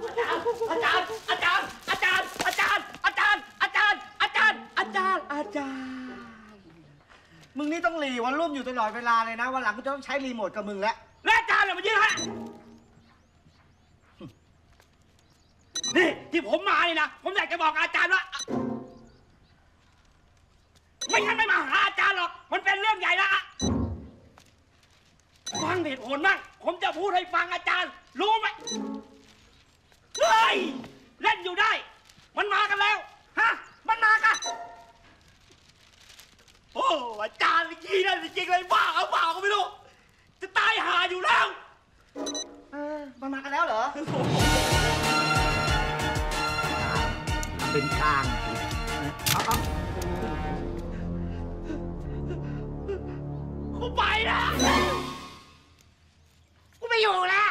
อาจารย์อาจารย์อาจารย์อาจารย์อาจารย์อาจารย์อาจารย์อาจารย์อาจารย์มึงนี่ต้องรีวอลลุ่มอยู่ตลอดเวลาเลยนะวันหลังกูจะต้องใช้รีโมทกับมึงแล้วและอาจารย์เหรอมายืนฮะนี่ที่ผมมานี่นะผมอยากจะบอกอาจารย์ว่าไม่งั้นไม่มาหาอาจารย์หรอกมันเป็นเรื่องใหญ่ละฟังเหตุผลบ้างผมจะพูดให้ฟังอาจารย์รู้ไหมเฮ้ยเล่นอยู่ได้มันมากันแล้วฮะมันมากันโอ้อาจารย์จริงนะจริงเลยบ้าเอาเปล่าก็ไม่รู้จะตายหาอยู่แล้วมันมากันแล้วเหรอเป็นกลางกูไปนะกูไม่อยู่แล้ว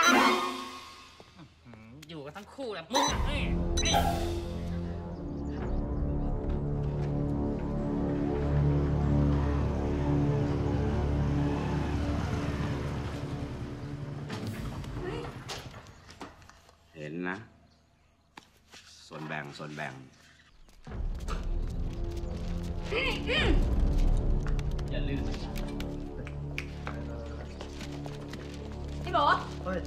อยู่กันทั้งคู่แหละมึงเห็นนะส่วนแบ่งอย่าลืมพี่โบ๊เฮ้ย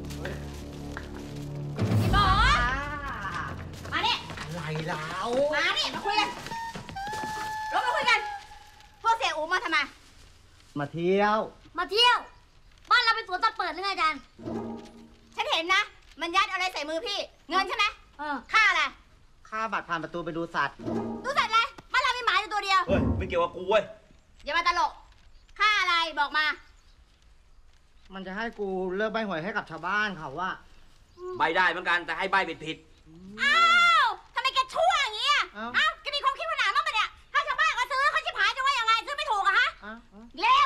พี่โบ๊มาเนี่ยอะไรแล้วมาเนี่ยมาคุยกันลงมาคุยกันพวกเสียอูมาทำไมมาเที่ยวบ้านเราเป็นสวนตัดเปิดหรือไงอาจารย์ฉันเห็นนะมันยัดอะไรใส่มือพี่เงินใช่ไหมค่าอะไรค่าบัตรผ่านประตูไปดูสัตว์อะไรบ้านเรามีหมาอยู่ตัวเดียวเฮ้ยไม่เกี่ยวกับกูเว้ยอย่ามาตลกค่าอะไรบอกมามันจะให้กูเลิกใบหวยให้กับชาวบ้านเขาว่าใบได้เหมือนกันแต่ให้ใบผิดอ้าวทำไมแกชั่วอย่างเงี้ยอ้าวแกมีความคิดขนาดนั้นปะเนี่ยถ้าชาวบ้านก็ซื้อเขาชิบหายจะว่ายังไงซื้อไม่ถูกอะฮะเร็ว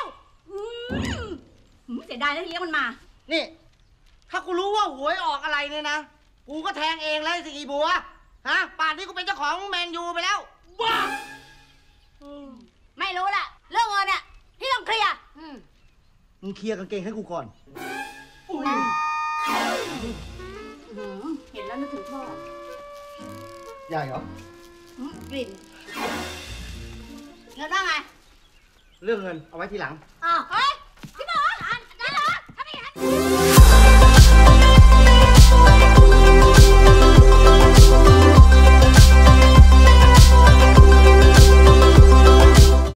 เสียดายแล้วเลี้ยงมันมานี่ถ้ากูรู้ว่าหวยออกอะไรเนี่ยนะกูก็แทงเองเลยสิอีบัวฮะป่านนี้กูเป็นเจ้าของแมนยูไปแล้วบ้าไม่รู้ละเรื่องเงินเนี่ยพี่ต้องเคลียร์มึงเคลียร์กางเกงให้กูก่อนเห็นแล้วนึกถึงพ่อใหญ่เหรอกลิ่นเงินว่าไงเรื่องเงินเอาไว้ทีหลังเฮ้ยพี่หมอทำไม